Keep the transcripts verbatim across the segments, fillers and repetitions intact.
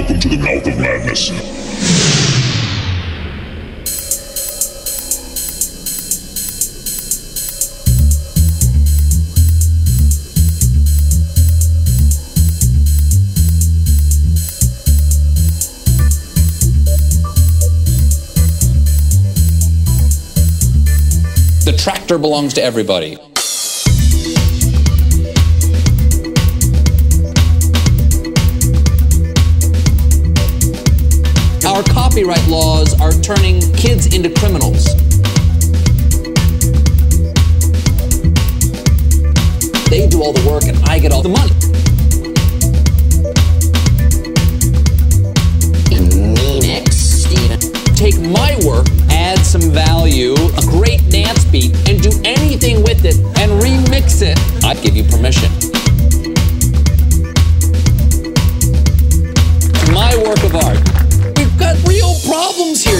Welcome to the mouth of madness. The tractor belongs to everybody. Our copyright laws are turning kids into criminals. They do all the work and I get all the money. Phoenix, Steven. Take my work, add some value, a great dance beat, and do anything with it and remix it. I'd give you permission. My work of art. We've got real problems here.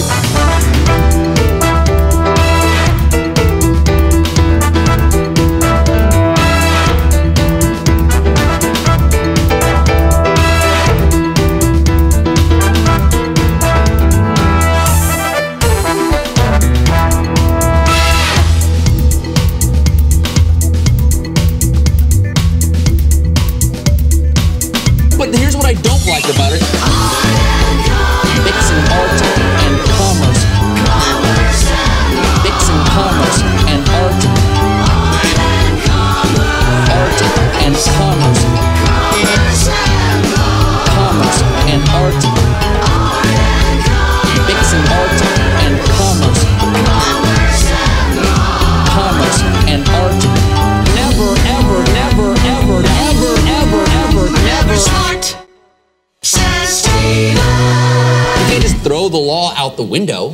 But here's what I don't like about it. Mixing art and commerce. Mixing commerce and art. Art and commerce. Commerce and art. Mixing art and commerce. Commerce and art. Never, ever, never, ever, ever, ever, ever, never. Smart, says Steven. You can't just throw the law out the window.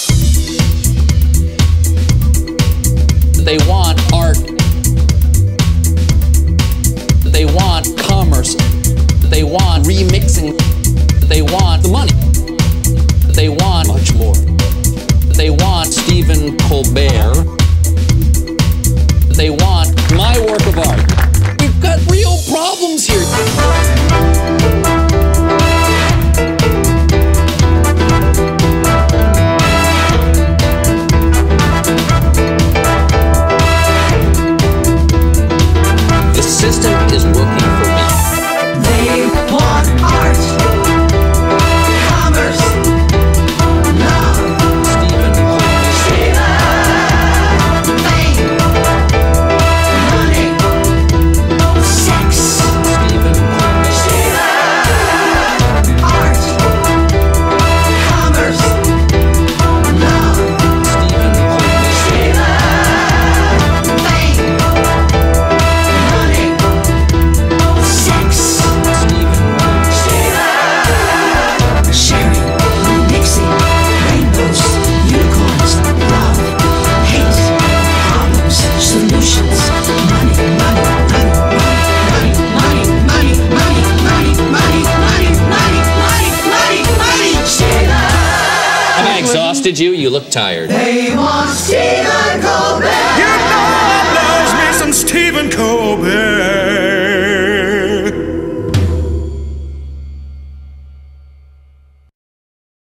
They want art. They want commerce. They want remixing. They want the money. They want much more. They want Stephen Colbert. They want my work of art. We've got real problems here. The system is working for me. They want art, commerce, love, Stephen Steven, fame, money, sex, Stephen Steven, art, commerce, love, Stephen Steven, fame, money, sex, Stephen Steven, sharing, mixing, rainbows, unicorns, love, hate, problems, solutions, money, money, money, money, money, money, money, money, money, money, money, money, money, money, Steven. Have I exhausted you? You look tired. They want Steven Colbert. You know I loves me some Steve.